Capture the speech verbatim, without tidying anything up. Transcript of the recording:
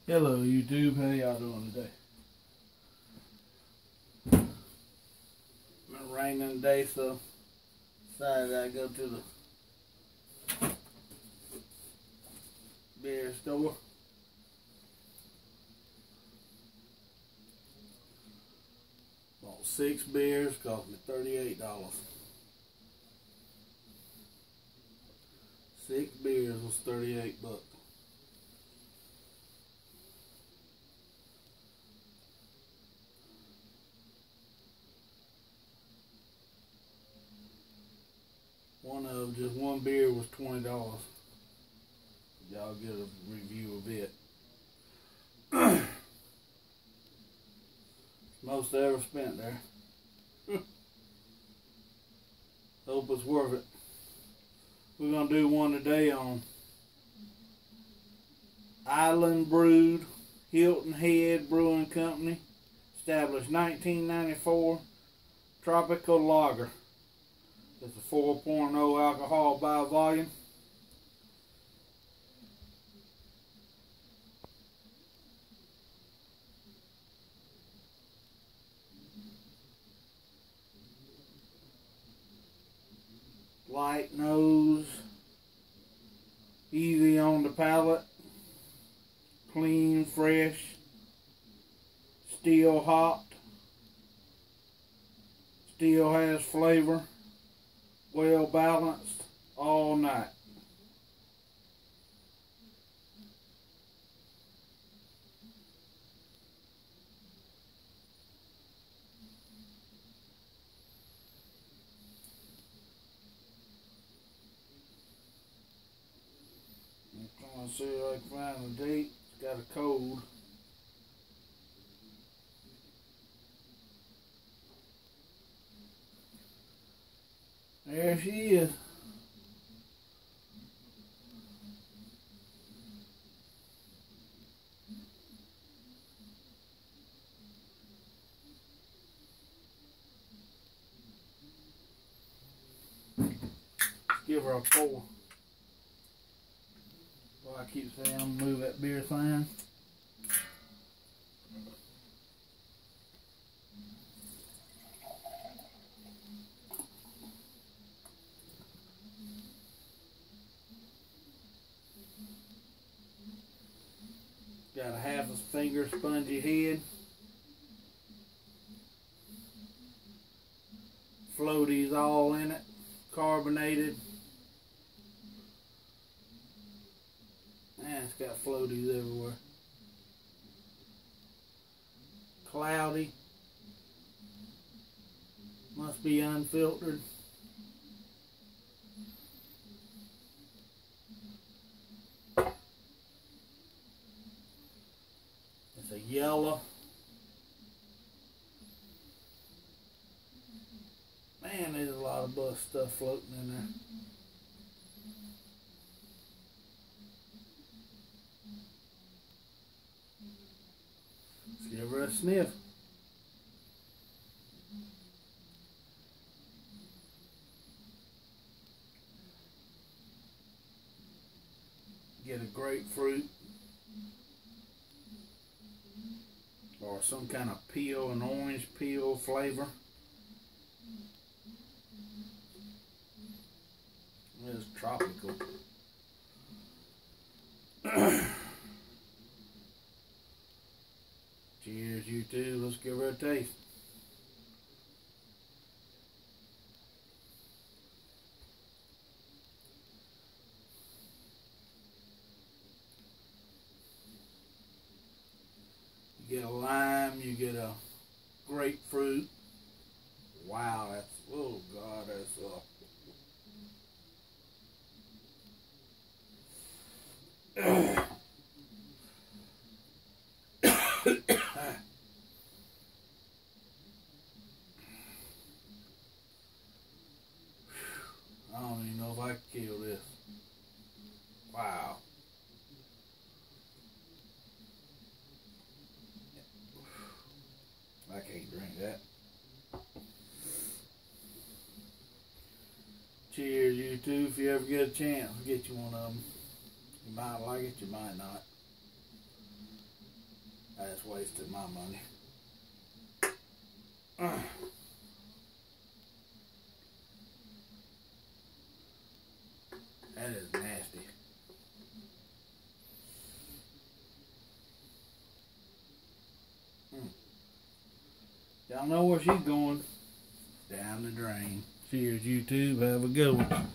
Hello YouTube, how y'all doing today? It's raining today, so decided I'd go to the beer store. Bought six beers, cost me thirty-eight dollars. Six beers was thirty-eight bucks. One of just one beer was twenty dollars. Y'all get a review of it. Most I ever spent there. Hope it's worth it. We're gonna do one today on Island Brewed, Hilton Head Brewing Company, established nineteen ninety-four, Tropical Lager. It's a four point oh alcohol by volume. Light nose, easy on the palate, clean, fresh, still hot, still has flavor. Well balanced all night. I'm trying to see if I can find the date. It's got a code. There she is. Give her a four. Well, I keep saying I'm gonna move that beer thing. Got a half a finger spongy head. Floaties all in it. Carbonated. Man, it's got floaties everywhere. Cloudy. Must be unfiltered. It's a yellow. Man, there's a lot of bus stuff floating in there. Let's give her a sniff. Get a grapefruit or some kind of peel, an orange peel flavor. It's tropical. Cheers, YouTube. Let's give her a taste. You get a lime, you get a grapefruit. Wow, that's, oh God, that's uh I don't even know if I can kill this. Wow. I can't drink that. Cheers, YouTube. If you ever get a chance, get you one of them. You might like it, you might not. That's wasted my money. Uh. That is nasty. Hmm. Y'all know where she's going. Down the drain. Cheers, YouTube. Have a good one.